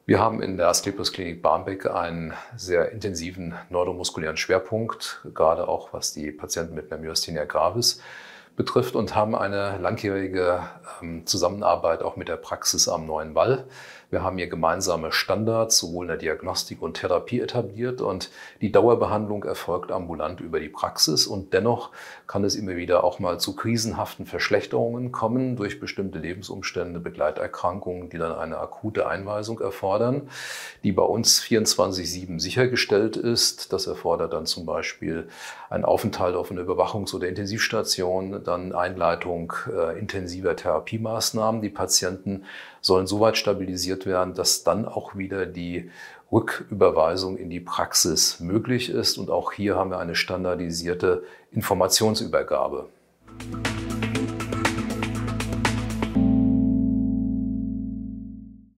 Wir haben in der Asklepios Klinik Barmbek einen sehr intensiven neuromuskulären Schwerpunkt, gerade auch was die Patienten mit einer Myasthenia gravis betrifft, und haben eine langjährige Zusammenarbeit auch mit der Praxis am Neuen Wall. Wir haben hier gemeinsame Standards sowohl in der Diagnostik und Therapie etabliert, und die Dauerbehandlung erfolgt ambulant über die Praxis. Und dennoch kann es immer wieder auch mal zu krisenhaften Verschlechterungen kommen durch bestimmte Lebensumstände, Begleiterkrankungen, die dann eine akute Einweisung erfordern, die bei uns 24/7 sichergestellt ist. Das erfordert dann zum Beispiel einen Aufenthalt auf einer Überwachungs- oder Intensivstation, dann Einleitung intensiver Therapiemaßnahmen. Die Patienten sollen so weit stabilisiert werden, dass dann auch wieder die Rücküberweisung in die Praxis möglich ist. Und auch hier haben wir eine standardisierte Informationsübergabe.